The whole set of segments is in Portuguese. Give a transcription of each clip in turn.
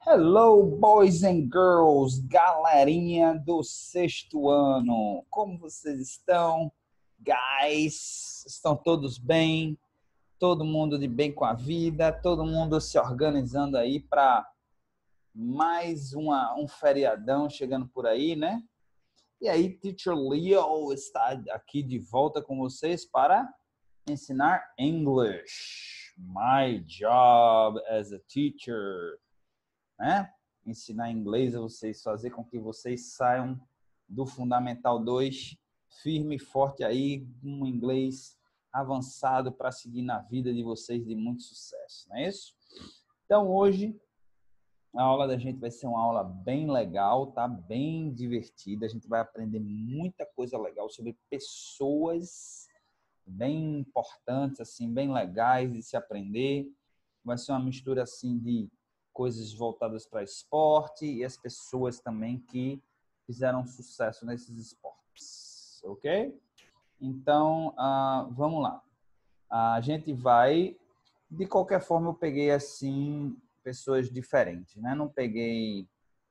Hello, boys and girls, galerinha do sexto ano. Como vocês estão? Guys, estão todos bem? Todo mundo de bem com a vida? Todo mundo se organizando aí para mais um feriadão chegando por aí, né? E aí, Teacher Leo está aqui de volta com vocês para ensinar English. My job as a teacher, né? Ensinar inglês a vocês, fazer com que vocês saiam do Fundamental 2 firme e forte aí, um inglês avançado para seguir na vida de vocês de muito sucesso, não é isso? Então, hoje, a aula da gente vai ser uma aula bem legal, tá? Bem divertida. A gente vai aprender muita coisa legal sobre pessoas bem importantes, assim, bem legais de se aprender. Vai ser uma mistura, assim, de coisas voltadas para esporte e as pessoas também que fizeram sucesso nesses esportes, ok? Então, vamos lá. A gente vai, de qualquer forma, eu peguei assim pessoas diferentes, né? Não peguei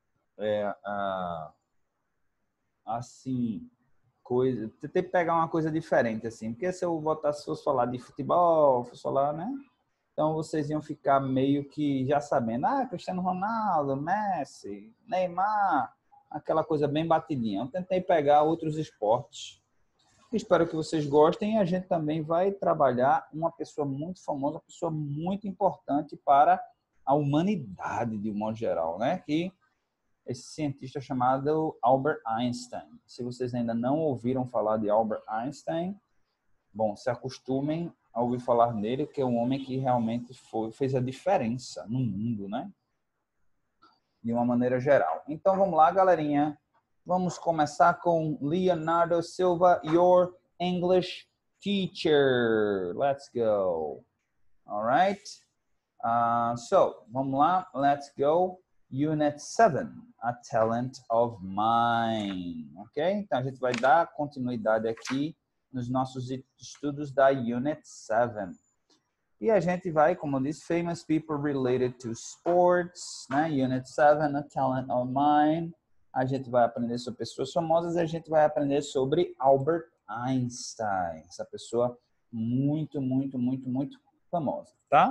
assim coisa. Tentei pegar uma coisa diferente assim, porque se eu botasse, se fosse falar de futebol, fosse falar, né? Então vocês iam ficar meio que já sabendo, Cristiano Ronaldo, Messi, Neymar, aquela coisa bem batidinha. Eu tentei pegar outros esportes. Espero que vocês gostem. A gente também vai trabalhar uma pessoa muito famosa, uma pessoa muito importante para a humanidade de um modo geral, né? Que esse cientista chamado Albert Einstein. Se vocês ainda não ouviram falar de Albert Einstein, bom, se acostumem a ouvir falar nele, que é um homem que realmente fez a diferença no mundo, né? De uma maneira geral. Então, vamos lá, galerinha. Vamos começar com Leonardo Silva, your English teacher. Let's go. All right. So, vamos lá. Let's go. Unit 7, A Talent of Mine. Ok? Então, a gente vai dar continuidade aqui nos nossos estudos da Unit 7. E a gente vai, como eu disse, Famous People Related to Sports, né? Unit 7, A Talent of Mine. A gente vai aprender sobre pessoas famosas e a gente vai aprender sobre Albert Einstein. Essa pessoa muito, muito, muito, muito famosa, tá?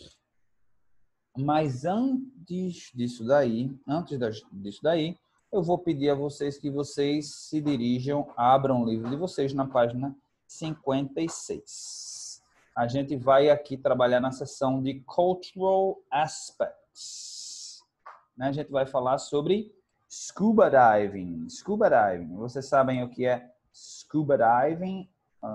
Mas antes disso daí, eu vou pedir a vocês que vocês se dirijam, abram o livro de vocês na página 56. A gente vai aqui trabalhar na seção de Cultural Aspects. A gente vai falar sobre Scuba Diving. Scuba Diving. Vocês sabem o que é Scuba Diving?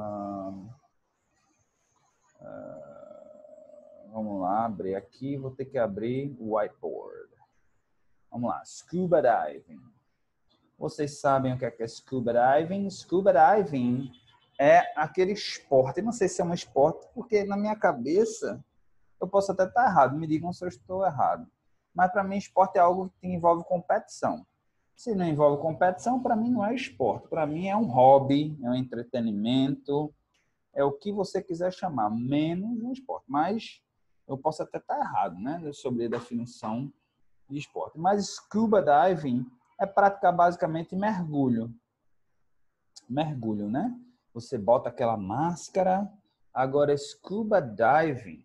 Vamos lá, abrir aqui. Vou ter que abrir o whiteboard. Vamos lá, Scuba Diving. Vocês sabem o que é Scuba Diving? Scuba Diving é aquele esporte. Não sei se é um esporte, porque na minha cabeça, eu posso até estar errado. Me digam se eu estou errado. Mas para mim, esporte é algo que envolve competição. Se não envolve competição, para mim não é esporte. Para mim é um hobby, é um entretenimento, é o que você quiser chamar, menos um esporte. Mas eu posso até estar errado, né? Sobre a definição de esporte. Mas scuba diving é praticar basicamente mergulho. Mergulho, né? Você bota aquela máscara. Agora, scuba diving.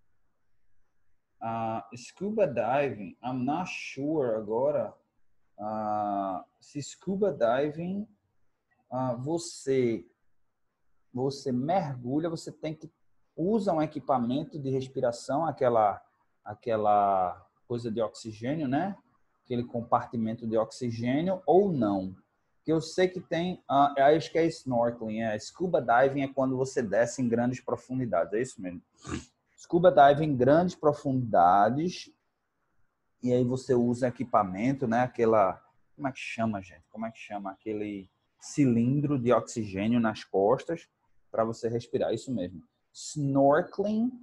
Scuba diving, I'm not sure agora. Se scuba diving, você mergulha, você tem que usar um equipamento de respiração, aquela coisa de oxigênio, né? Aquele compartimento de oxigênio ou não. Que eu sei que tem, acho que é snorkeling, scuba diving é quando você desce em grandes profundidades, é isso mesmo. Scuba diving em grandes profundidades e aí você usa equipamento, né? Como é que chama, gente? Como é que chama? Aquele cilindro de oxigênio nas costas para você respirar, isso mesmo. Snorkeling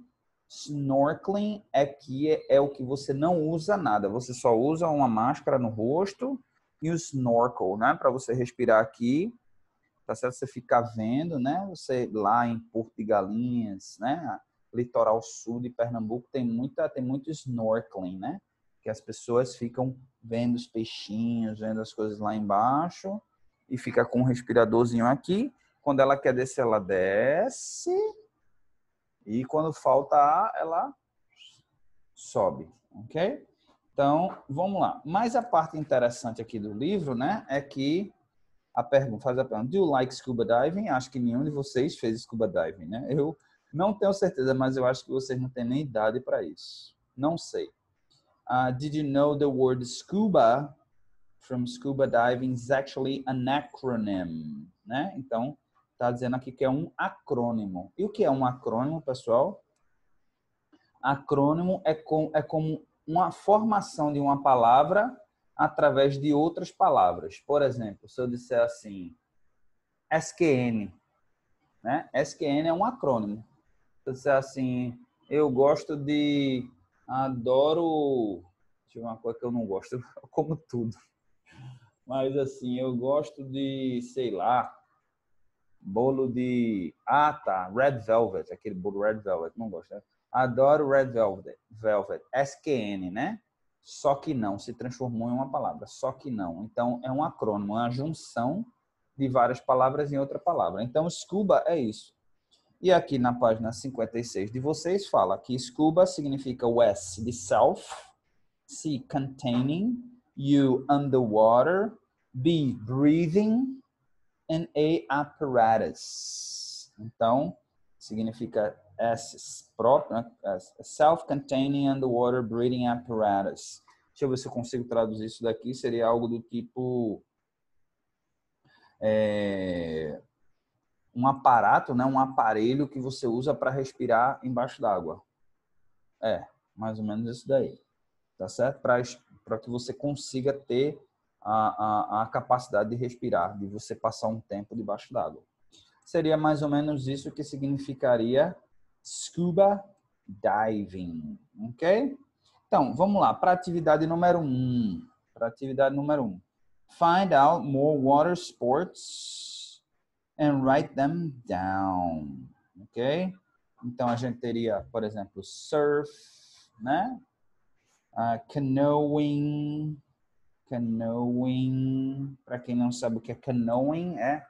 é o que você não usa nada, você só usa uma máscara no rosto e o snorkel, né, para você respirar aqui, tá certo? Você ficar vendo, né? Você lá em Porto de Galinhas, né? Litoral sul de Pernambuco tem muito snorkeling, né? Que as pessoas ficam vendo os peixinhos, vendo as coisas lá embaixo e fica com um respiradorzinho aqui. Quando ela quer descer, ela desce. E quando falta ar, ela sobe, ok? Então, vamos lá. Mas a parte interessante aqui do livro, né, é que faz a pergunta: do you like scuba diving? Acho que nenhum de vocês fez scuba diving, né? Eu não tenho certeza, mas eu acho que vocês não têm nem idade para isso. Não sei. Did you know the word scuba from scuba diving is actually an acronym, né? Então, tá dizendo aqui que é um acrônimo. E o que é um acrônimo, pessoal? Acrônimo é como uma formação de uma palavra através de outras palavras. Por exemplo, se eu disser assim, SQN, né? SQN é um acrônimo. Se eu disser assim, adoro, deixa eu ver uma coisa que eu não gosto, eu como tudo. Mas assim, eu gosto de, sei lá, bolo de, Red Velvet, aquele bolo Red Velvet, não gosto, né? Adoro Red Velvet, SQN, né? Só que não, se transformou em uma palavra, só que não. Então, é um acrônimo, é uma junção de várias palavras em outra palavra. Então, scuba é isso. E aqui na página 56 de vocês fala que scuba significa o S de self, C, containing, U, underwater, B, breathing, and A, apparatus. Então, significa S próprio, né? Self-containing underwater breathing apparatus. Deixa eu ver se eu consigo traduzir isso daqui. Seria algo do tipo um aparato, né? Um aparelho que você usa para respirar embaixo d'água. Mais ou menos isso daí. Tá certo? Para que você consiga ter a capacidade de respirar, de você passar um tempo debaixo d'água. Seria mais ou menos isso que significaria scuba diving, ok? Então, vamos lá, para a atividade número 1. Find out more water sports and write them down, ok? Então, a gente teria, por exemplo, surf, né? Canoeing. Para quem não sabe o que é canoeing, é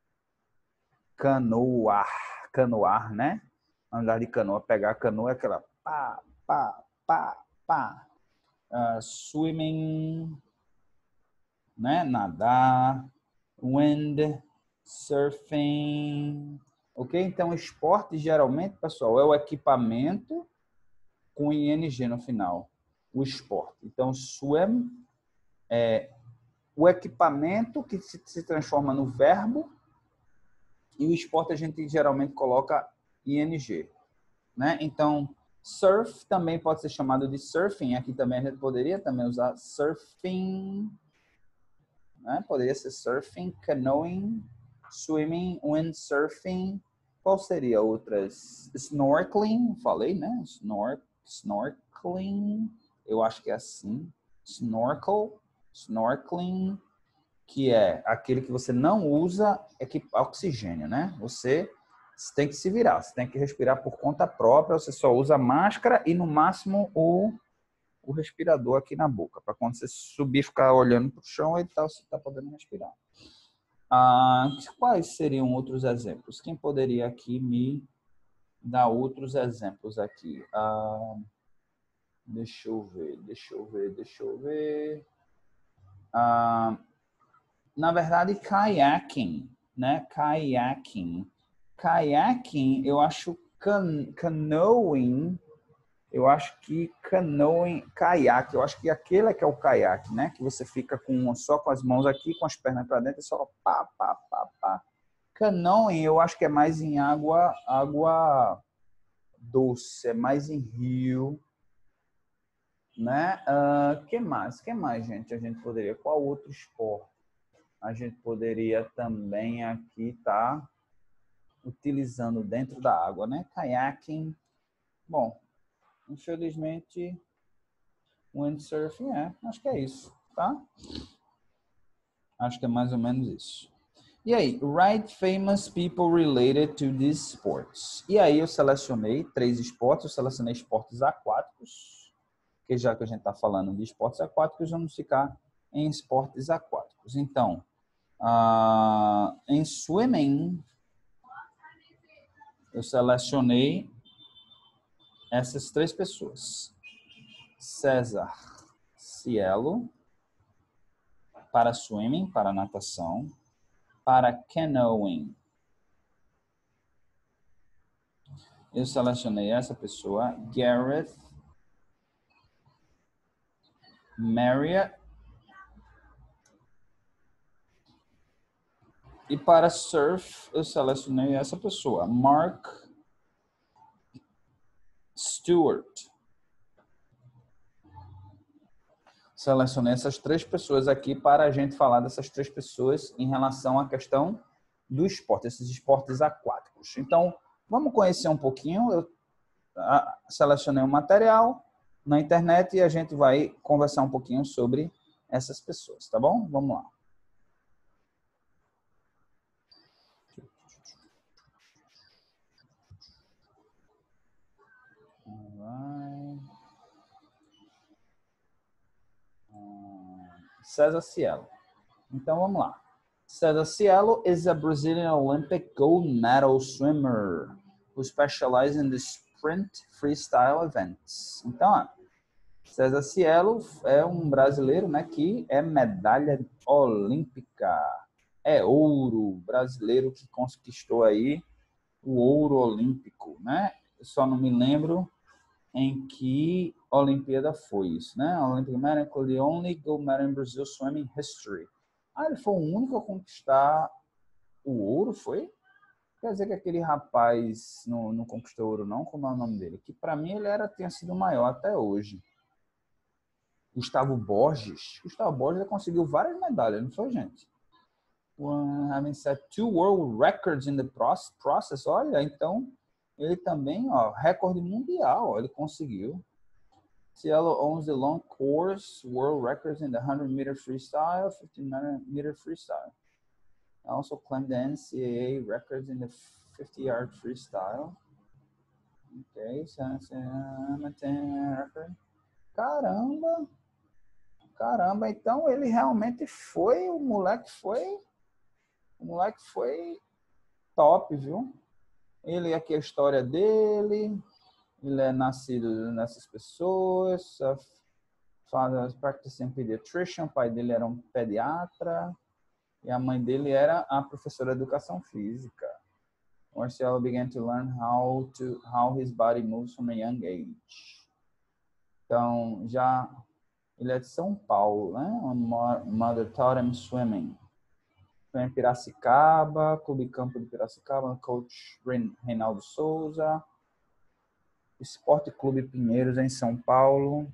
canoar, né? Andar de canoa, pegar a canoa, é aquela pá, pá, pá, pá. Swimming, né? Nadar. Wind, surfing. Ok? Então, esporte, geralmente, pessoal, é o equipamento com ing no final. O esporte. Então, swim é o equipamento que se transforma no verbo. E o esporte a gente geralmente coloca ing, né? Então, surf também pode ser chamado de surfing. Aqui também a gente poderia também usar surfing, né? Poderia ser surfing, canoeing, swimming, windsurfing. Qual seria outras? Snorkeling, falei, né? Snorkeling, eu acho que é assim. Snorkeling, que é aquele que você não usa oxigênio, né? Você tem que se virar, você tem que respirar por conta própria, você só usa máscara e, no máximo, o respirador aqui na boca, para quando você subir, ficar olhando para o chão e tal, você está podendo respirar. Quais seriam outros exemplos? Quem poderia aqui me dar outros exemplos aqui? Deixa eu ver. Na verdade, kayaking, né? Kayaking, eu acho canoeing, caiaque, eu acho que aquele é que é o caiaque, né? Que você fica só com as mãos aqui, com as pernas para dentro e só pá, pá, pá, pá. Canoeing, eu acho que é mais em água doce, é mais em rio, né? Que mais, gente? A gente poderia, qual outro esporte? A gente poderia também aqui estar utilizando dentro da água, né? Kayaking. Bom, infelizmente, windsurfing acho que é isso, tá? Acho que é mais ou menos isso. E aí, write famous people related to these sports. E aí eu selecionei 3 esportes, eu selecionei esportes aquáticos, porque já que a gente está falando de esportes aquáticos, vamos ficar em esportes aquáticos. Então, em swimming, eu selecionei essas 3 pessoas. César Cielo, para swimming, para natação, para canoeing. Eu selecionei essa pessoa, Gareth, Marriott. E para surf, eu selecionei essa pessoa, Mark Stewart. Selecionei essas 3 pessoas aqui para a gente falar dessas 3 pessoas em relação à questão do esporte, esses esportes aquáticos. Então, vamos conhecer um pouquinho. Eu selecionei um material na internet e a gente vai conversar um pouquinho sobre essas pessoas, tá bom? Vamos lá. César Cielo. Então, vamos lá. César Cielo is a Brazilian Olympic gold medal swimmer who specializes in the sprint freestyle events. Então, César Cielo é um brasileiro, né, que é medalha olímpica. É ouro brasileiro que conquistou aí o ouro olímpico, né? Eu só não me lembro em que Olimpíada foi isso, né? Olympic medal, the only gold medal in Brazil swimming history. Ele foi o único a conquistar o ouro, foi? Quer dizer que aquele rapaz não conquistou ouro, não? Como é o nome dele? Que para mim ele tinha sido o maior até hoje. Gustavo Borges. Gustavo Borges conseguiu várias medalhas, não foi, gente? Having set 2 world records in the process. Olha, então ele também, recorde mundial, ele conseguiu. Cielo owns the long course world records in the 100-meter freestyle, 50-meter freestyle. Also claimed the NCAA records in the 50-yard freestyle. Okay, Caramba, então ele realmente foi, o moleque foi top, viu? Ele aqui a história dele, ele é nascido nessas pessoas, father practicing pediatrician, o pai dele era um pediatra e a mãe dele era a professora de educação física. Marcelo began to learn how his body moves from a young age. Então, já ele é de São Paulo, né? Mother taught him swimming. Foi em Piracicaba, Clube Campo de Piracicaba, coach Reinaldo Souza. Esporte Clube Pinheiros, em São Paulo.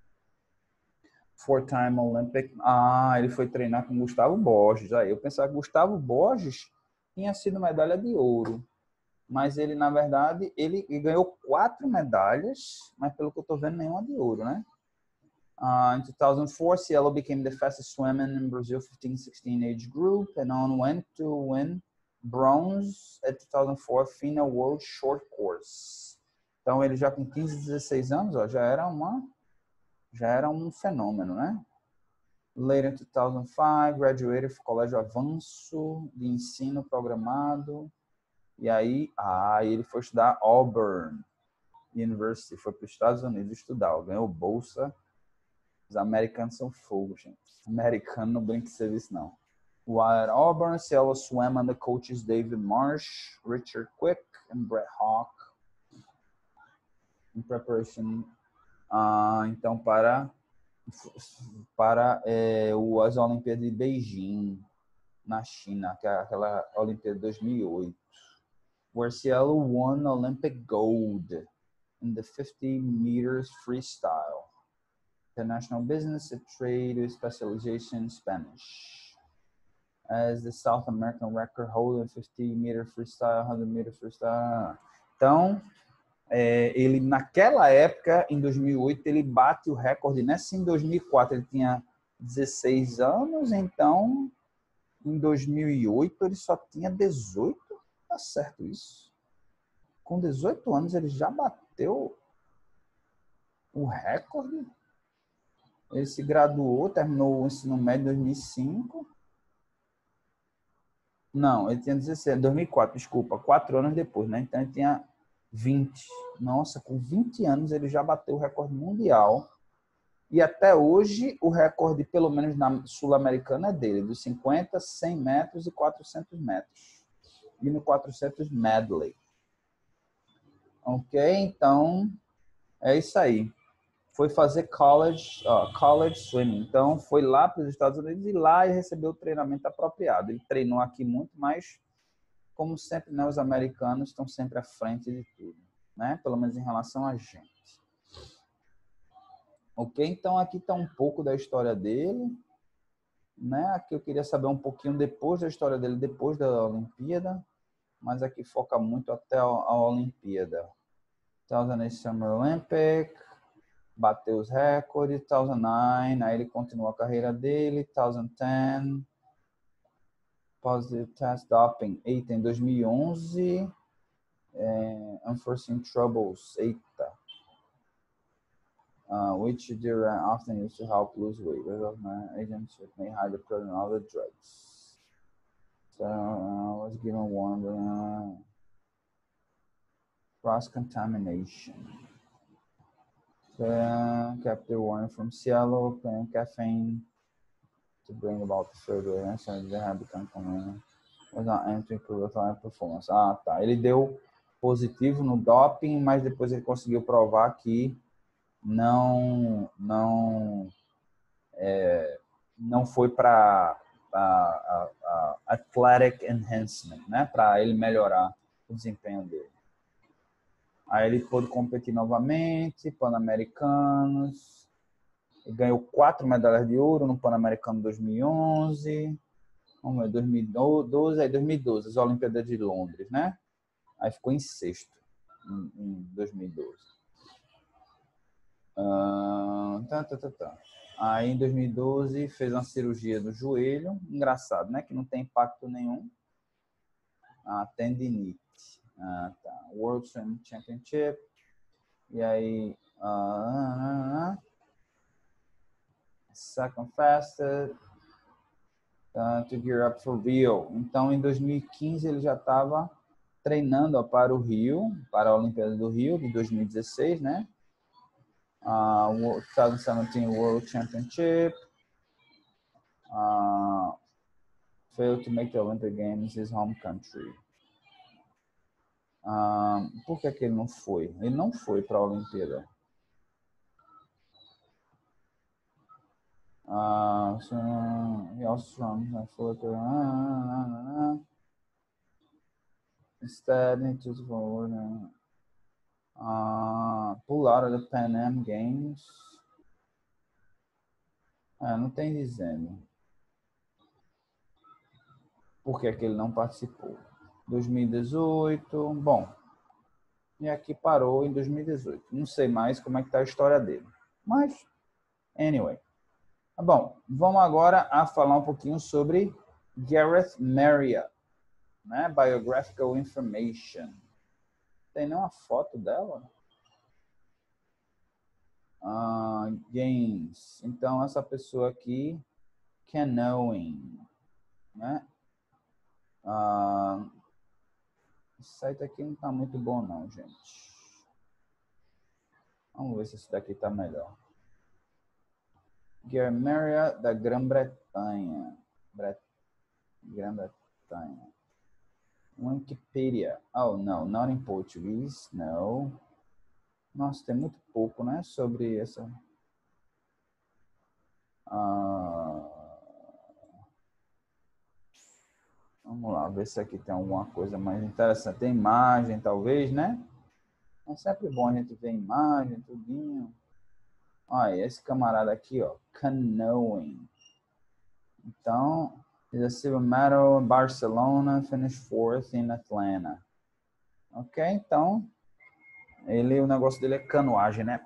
4-time Olympic. Ele foi treinar com Gustavo Borges. Aí eu pensava que Gustavo Borges tinha sido medalha de ouro. Mas ele, na verdade, ele ganhou 4 medalhas, mas pelo que eu estou vendo, nenhuma de ouro, né? In 2004, Cielo became the fastest swimmer in Brazil 15-16 age group and went to win bronze at 2004 FINA World Short Course. Então, ele já com 15, 16 anos, já era um fenômeno, né? Later in 2005, graduated from Colégio Avanço de Ensino Programado. E aí, ele foi estudar Auburn University, foi para os Estados Unidos estudar, ganhou bolsa. Os americanos são fogo, gente. Americano não brinca de serviço, não. While at Auburn, Cielo swam under coaches David Marsh, Richard Quick, and Brett Hawk. In preparation, então, para as Olimpíadas de Beijing, na China, que é aquela Olimpíada de 2008. Where Cielo won Olympic gold in the 50 meters freestyle. International business, a trade specialization in Spanish. As the South American record holder, 50-meter freestyle, 100-meter freestyle. Então, ele naquela época, em 2008, ele bate o recorde, né? Se em 2004 ele tinha 16 anos, então em 2008 ele só tinha 18. Tá certo isso? Com 18 anos ele já bateu o recorde? Ele se graduou, terminou o ensino médio em 2005. Não, ele tinha 16, 2004, desculpa, 4 anos depois, né? Então ele tinha 20. Nossa, com 20 anos ele já bateu o recorde mundial. E até hoje o recorde, pelo menos na Sul-Americana, é dele, dos 50, 100 metros e 400 metros. E no 400 medley. Ok? Então, é isso aí. Foi fazer college swimming. Então, foi lá para os Estados Unidos e lá ele recebeu o treinamento apropriado. Ele treinou aqui muito, mas, como sempre, né, os americanos estão sempre à frente de tudo, né? Pelo menos em relação a gente. Ok? Então, aqui está um pouco da história dele, né? Aqui eu queria saber um pouquinho depois da história dele, depois da Olimpíada, mas aqui foca muito até a Olimpíada. 2008 Summer Olympic, bateu os recordes, 2009, aí ele continuou a carreira dele, 2010, positive test doping, eita, em 2011, unforeseen troubles, eita, which they often used to help lose weight, agents may hide the presence of the drugs. So, was given warning, cross-contamination. Kept the warning from Cielo, caffeine, to bring about further answer, they have become common. Was not entering performance. Ah, tá. Ele deu positivo no doping, mas depois ele conseguiu provar que não foi para athletic enhancement, né? Para ele melhorar o desempenho dele. Aí ele pôde competir novamente, Pan-Americanos. Ele ganhou 4 medalhas de ouro no Pan-Americano 2011. Vamos ver, 2012, aí 2012, as Olimpíadas de Londres, né? Aí ficou em sexto, em 2012. Aí em 2012 fez uma cirurgia do joelho, engraçado, né? Que não tem impacto nenhum. Tendinite. Tá. World Swimming Championship. E aí... second fastest. To gear up for Rio. Então, em 2015, ele já estava treinando para o Rio, para a Olimpíada do Rio, de 2016, né? 2017 World Championship. Failed to make the Olympic Games his home country. Por que ele não foi? Ele não foi para a Olimpíada. So he also runs Fullerton. Instead, he chose forward. Pull out of the Pan Am Games. Não tem dizendo. Por que ele não participou? 2018, bom. E aqui parou em 2018. Não sei mais como é que tá a história dele. Mas, anyway. Bom, vamos agora a falar um pouquinho sobre Gareth Marriott, né? Biographical Information. Tem nenhuma foto dela? Games. Então, essa pessoa aqui, canoeing, né? Esse site aqui não tá muito bom não, gente. Vamos ver se esse daqui tá melhor. Gareth Marriott, da Grã-Bretanha. Grã-Bretanha. Wikipedia. Oh, no, not in Portuguese, no. Nossa, tem muito pouco, né, sobre essa... Vamos lá, ver se aqui tem alguma coisa mais interessante. Tem imagem, talvez, né? É sempre bom a gente ver imagem, tudinho. Olha, esse camarada aqui, ó, canoeing. Então, he's a silver medal in Barcelona, finished 4th in Atlanta. Ok, então, o negócio dele é canoagem, né?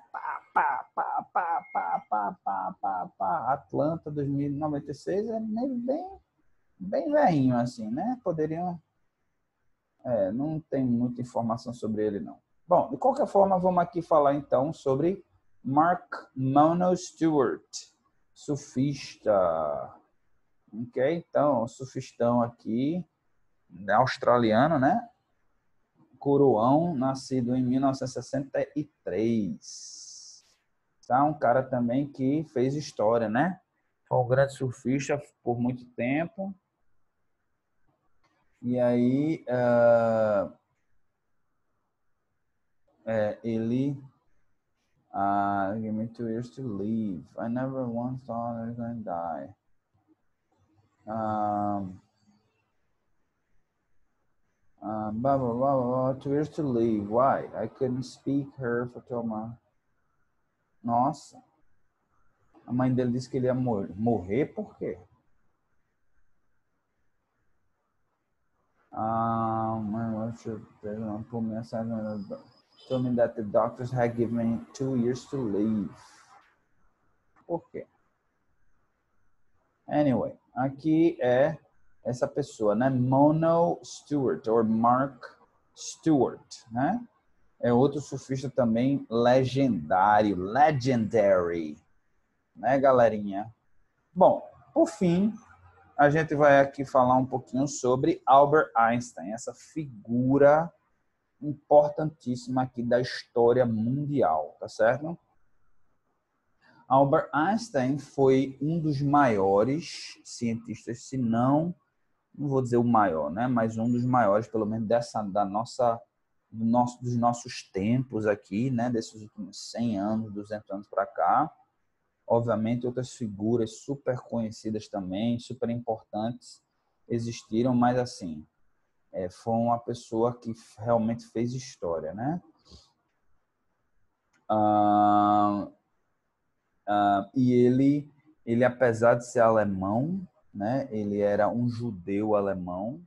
Atlanta 2096 é meio bem velhinho, assim, né? Poderiam... não tem muita informação sobre ele, não. Bom, de qualquer forma, vamos aqui falar, então, sobre Mark Mono Stewart. Surfista. Ok? Então, surfistão aqui, australiano, né? Coroão, nascido em 1963. Tá? Um cara também que fez história, né? Foi um grande surfista por muito tempo. E aí, ele... give me 2 years to live. I never once thought I was going to die. Blah, blah, blah, blah, 2 years to live. Why? I couldn't speak her for 12 months. Nossa. A mãe dele disse que ele ia morrer por quê? My wife put me aside and told me that the doctors had given me 2 years to live. Por quê? Anyway, aqui é essa pessoa, né? Mono Stewart, ou Mark Stewart, né? É outro surfista também legendário, legendary, né, galerinha? Bom, por fim, a gente vai aqui falar um pouquinho sobre Albert Einstein, essa figura importantíssima aqui da história mundial, tá certo? Albert Einstein foi um dos maiores cientistas, se não vou dizer o maior, né, mas um dos maiores, pelo menos dos nossos tempos aqui, né, desses últimos 100 anos, 200 anos para cá. Obviamente, outras figuras super conhecidas também, super importantes, existiram, mas assim, foi uma pessoa que realmente fez história, né? E ele, apesar de ser alemão, né? Ele era um judeu alemão.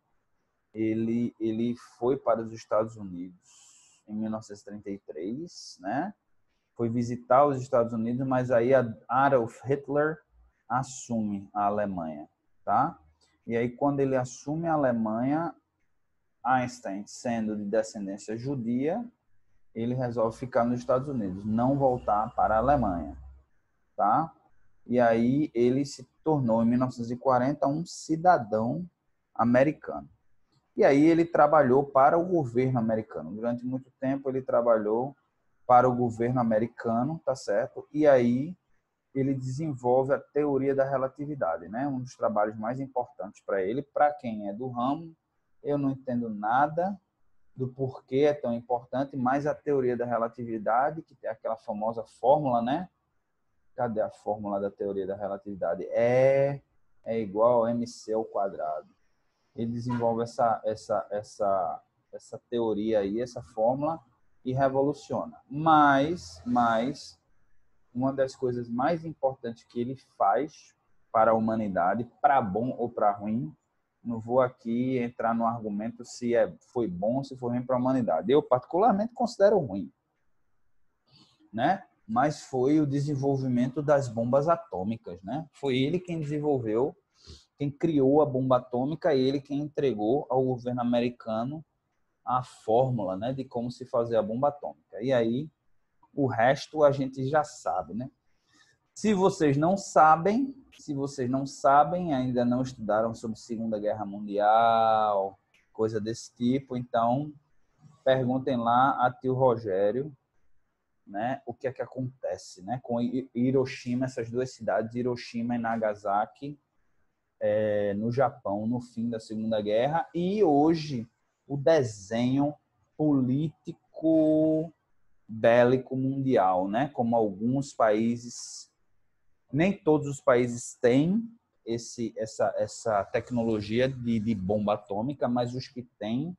Ele foi para os Estados Unidos em 1933, né? Foi visitar os Estados Unidos, mas aí Adolf Hitler assume a Alemanha, tá? E aí quando ele assume a Alemanha, Einstein, sendo de descendência judia, ele resolve ficar nos Estados Unidos, não voltar para a Alemanha, tá? E aí ele se tornou, em 1940, um cidadão americano. E aí ele trabalhou para o governo americano. Durante muito tempo ele trabalhou para o governo americano, tá certo? E aí ele desenvolve a teoria da relatividade, né? Um dos trabalhos mais importantes para ele. Para quem é do ramo, eu não entendo nada do porquê é tão importante, mas a teoria da relatividade, que tem aquela famosa fórmula, né? Cadê a fórmula da teoria da relatividade? É igual a mc ao quadrado. Ele desenvolve essa teoria aí, essa fórmula, e revoluciona. Mas uma das coisas mais importantes que ele faz para a humanidade, para bom ou para ruim, não vou aqui entrar no argumento se foi bom ou se foi ruim para a humanidade. Eu, particularmente, considero ruim, né? Mas foi o desenvolvimento das bombas atômicas, né? Foi ele quem desenvolveu, quem criou a bomba atômica, ele quem entregou ao governo americano a fórmula, né, de como se fazer a bomba atômica. E aí, o resto a gente já sabe, né? Se vocês não sabem, ainda não estudaram sobre Segunda Guerra Mundial, coisa desse tipo, então perguntem lá a tio Rogério, né, o que é que acontece, né, com Hiroshima, essas duas cidades, Hiroshima e Nagasaki, no Japão, no fim da Segunda Guerra, e hoje o desenho político bélico mundial, né? Como alguns países, nem todos os países têm essa tecnologia de bomba atômica, mas os que têm,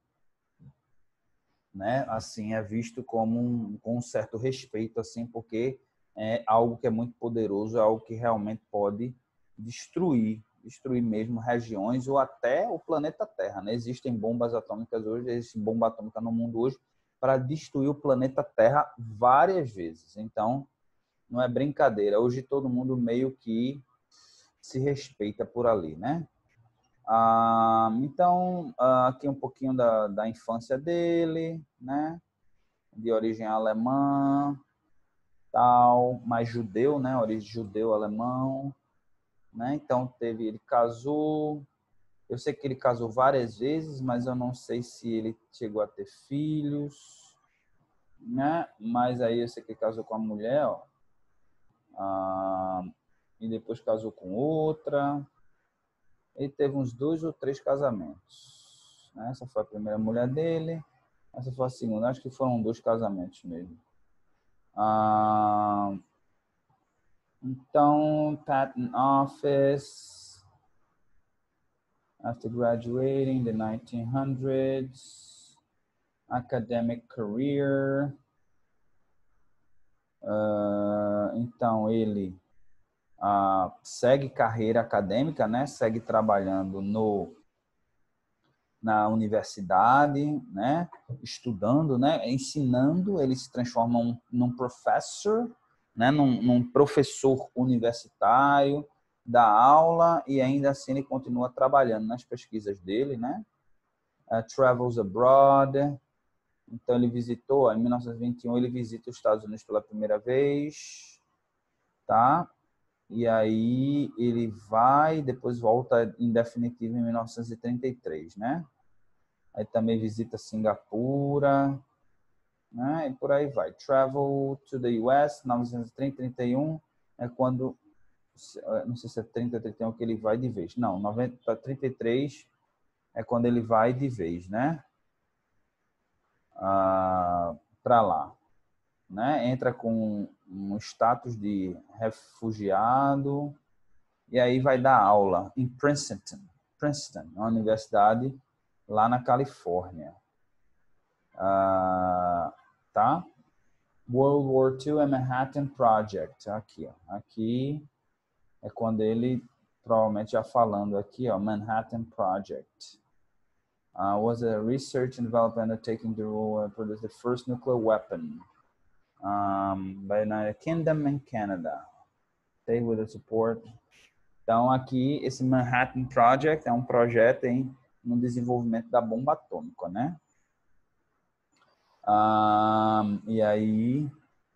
né? Assim, é visto como com um certo respeito, assim, porque é algo que é muito poderoso, é algo que realmente pode destruir mesmo regiões ou até o planeta Terra, né? Existem bombas atômicas hoje, existe bomba atômica no mundo hoje para destruir o planeta Terra várias vezes. Então, não é brincadeira. Hoje todo mundo meio que se respeita por ali, né? Então, aqui um pouquinho da infância dele, né? De origem alemã, tal, mais judeu, né? Origem judeu-alemão. né? Então ele casou. Eu sei que ele casou várias vezes, mas eu não sei se ele chegou a ter filhos, né? Mas aí eu sei que ele casou com a mulher, ó. E depois casou com outra. Ele teve uns 2 ou 3 casamentos, né? Essa foi a primeira mulher dele. Essa foi a segunda. Acho que foram 2 casamentos mesmo. Então, patent office. After graduating in the 1900s, academic career. Então, ele segue carreira acadêmica, né? Segue trabalhando na universidade, né? Estudando, né? Ensinando. Ele se transforma num professor, né? Num professor universitário, dá aula e ainda assim ele continua trabalhando nas pesquisas dele, né? Travels abroad. Então ele visitou, em 1921 ele visita os Estados Unidos pela primeira vez, tá? E aí ele vai, depois volta em definitivo em 1933, né? Aí também visita Singapura, né? E por aí vai. Travel to the US, 1930, 31 é quando, não sei se é 30 ou 31 que ele vai de vez. Não, 90, 33 é quando ele vai de vez, né? Para lá, né? Entra com um status de refugiado e aí vai dar aula em Princeton, uma universidade lá na Califórnia. Tá? World War II and Manhattan Project. Aqui, ó. Aqui é quando ele, provavelmente já falando aqui, ó, Manhattan Project. Was a research and development undertaking to produce the first nuclear weapon by the United Kingdom and Canada. Stay with the support. Então, aqui, esse Manhattan Project é um projeto no desenvolvimento da bomba atômica, né? E aí,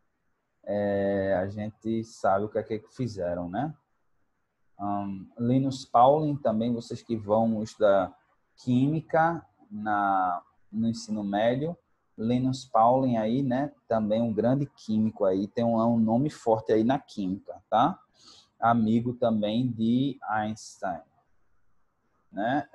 a gente sabe o que é que fizeram, né? Linus Pauling, também, vocês que vão estudar química no ensino médio, Linus Pauling aí, né? Também um grande químico aí, tem um nome forte aí na química, tá? Amigo também de Einstein, né?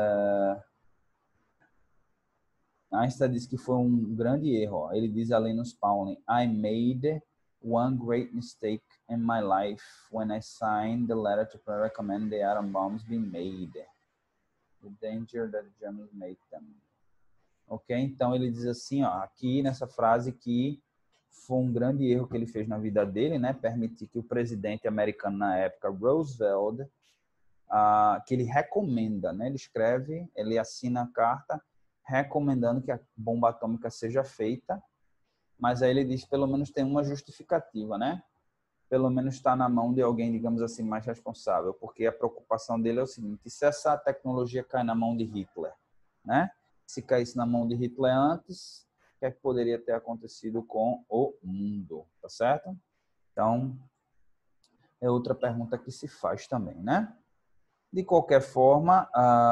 Einstein diz que foi um grande erro. Ó. Ele diz a Linus Pauling, I made one great mistake in my life when I signed the letter to recommend the atom bombs be made. The danger that the Germans made them. Ok? Então ele diz assim, ó, aqui nessa frase que foi um grande erro que ele fez na vida dele, né? Permitir que o presidente americano na época, Roosevelt, que ele recomenda, né? Ele escreve, ele assina a carta recomendando que a bomba atômica seja feita, mas aí ele diz pelo menos tem uma justificativa, né? Pelo menos está na mão de alguém, digamos assim, mais responsável, porque a preocupação dele é o seguinte: se essa tecnologia cai na mão de Hitler, né? Se caísse na mão de Hitler antes, o que é que poderia ter acontecido com o mundo, tá certo? Então, é outra pergunta que se faz também, né? De qualquer forma,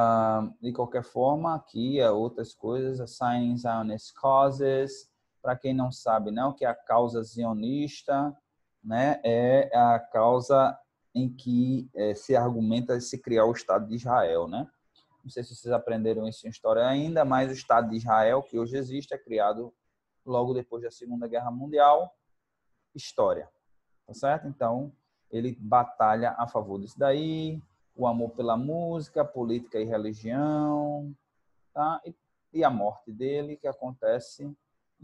aqui outras coisas, assigning Zionist causes. Para quem não sabe, né, o que é a causa zionista, né, é a causa em que se argumenta se criar o Estado de Israel, né? Não sei se vocês aprenderam isso em história ainda, mas o Estado de Israel, que hoje existe, é criado logo depois da Segunda Guerra Mundial. História, tá certo? Então, ele batalha a favor disso daí, o amor pela música, política e religião, tá? E a morte dele, que acontece em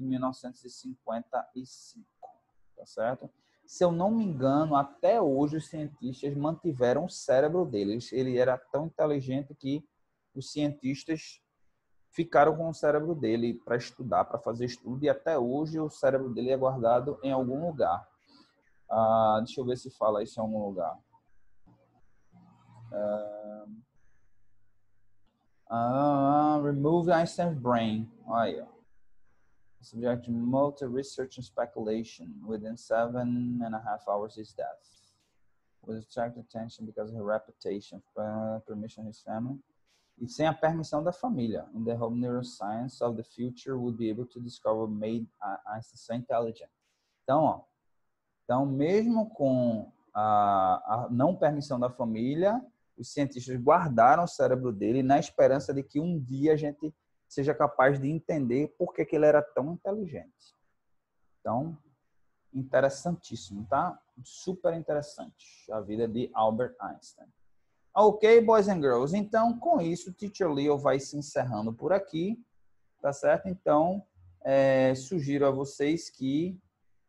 1955, tá certo? Se eu não me engano, até hoje os cientistas mantiveram o cérebro dele. Ele era tão inteligente que os cientistas ficaram com o cérebro dele para estudar, para fazer estudo, e até hoje o cérebro dele é guardado em algum lugar. Deixa eu ver se fala isso em algum lugar. Remove Einstein's brain. Olha. Subject to multi research and speculation. Within 7.5 hours is death. with attract attention because of her reputation, permission of his family. E sem a permissão da família. In the home neuroscience of the future would be able to discover made Einstein so intelligent. Então, ó, então mesmo com a não permissão da família, os cientistas guardaram o cérebro dele na esperança de que um dia a gente seja capaz de entender por que ele era tão inteligente. Então, interessantíssimo, tá? Super interessante a vida de Albert Einstein. Ok, boys and girls. Então, com isso, o Teacher Leo vai se encerrando por aqui, tá certo? Então, sugiro a vocês que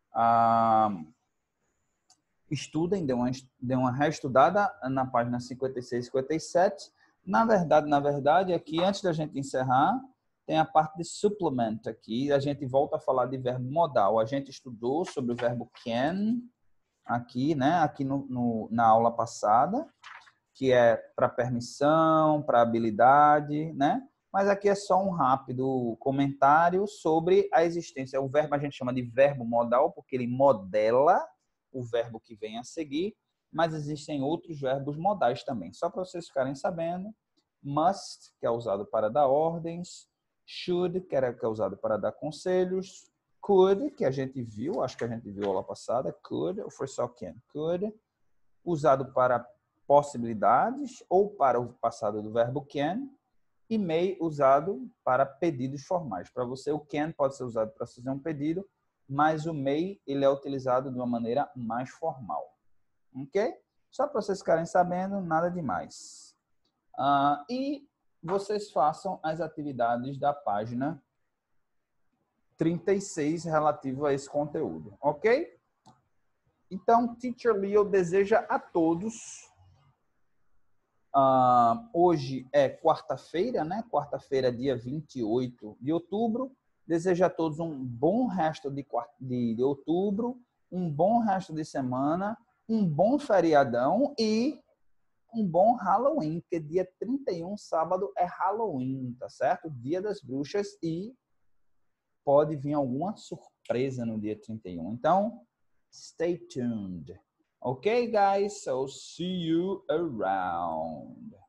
estudem, dê uma reestudada na página 56 e 57. Na verdade, aqui, antes da gente encerrar, tem a parte de supplement aqui. A gente volta a falar de verbo modal. A gente estudou sobre o verbo can aqui, né? Aqui na aula passada, que é para permissão, para habilidade, né? Mas aqui é só um rápido comentário sobre a existência. O verbo a gente chama de verbo modal, porque ele modela o verbo que vem a seguir, mas existem outros verbos modais também. Só para vocês ficarem sabendo, must, que é usado para dar ordens, should, que é usado para dar conselhos, could, que a gente viu, acho que a gente viu aula passada, could, ou foi só can? Could, usado para possibilidades ou para o passado do verbo can, e may, usado para pedidos formais. Para você, o can pode ser usado para fazer um pedido, mas o may, ele é utilizado de uma maneira mais formal. Ok? Só para vocês ficarem sabendo, nada demais. E vocês façam as atividades da página 36 relativo a esse conteúdo. Ok? Então, Teacher Leo deseja a todos... hoje é quarta-feira, né? Quarta-feira, dia 28 de outubro. Desejo a todos um bom resto de outubro, um bom resto de semana, um bom feriadão e um bom Halloween, porque dia 31, sábado, é Halloween, tá certo? Dia das Bruxas e pode vir alguma surpresa no dia 31. Então, stay tuned. Okay, guys? So, see you around.